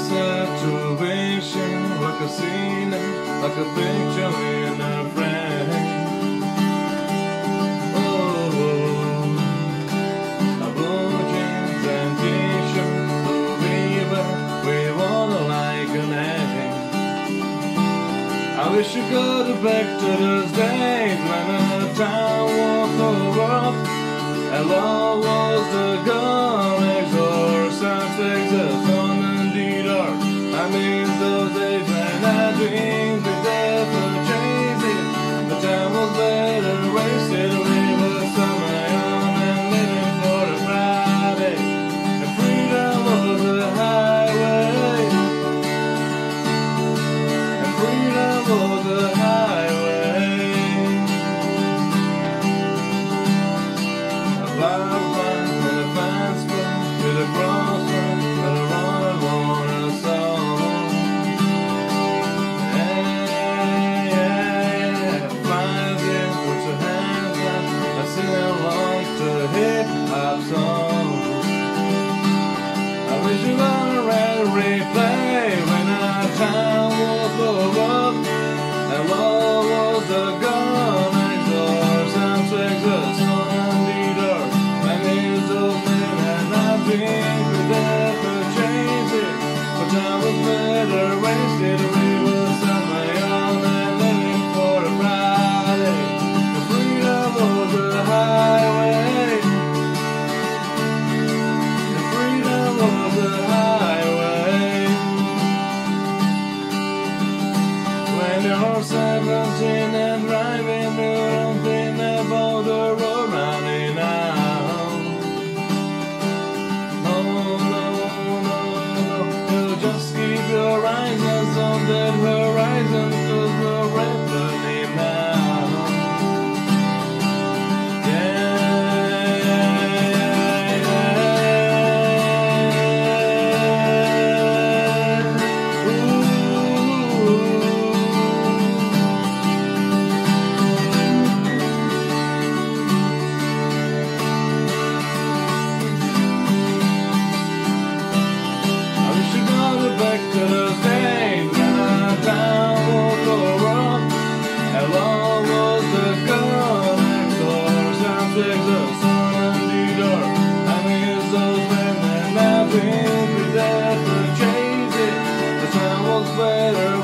situation, like a scene, like a picture in a frame. Oh, a blue jeans and t-shirt, blue river, we wanna like a name. I wish you could back to those days when the town was the world and love was the gun, or something that's on the dark. I miss those days when I dreamed with death to chase it. The time was better wasted away with summer young and living for a Friday. And freedom was the highway. And freedom was the highway. A black one for the fence to the crossroads and a run along a song. Hip-hop song. I wish you gonna replay when our time was over and love was the gun next door. Some takes us on the dark. I miss those men and I think we're there to change it. But time was better wasted. We were summer young and living for a Friday. The freedom was the highway. The highway. When you're 17 and driving, you don't think about the road running out. No, no, no, no. You just keep your eyes on that horizon, 'cause we're rapidly now. Back to those days when our town was the world and love was the gun next door. Some takes us on the dark. I miss those men and I think we're there to chase it. The time was better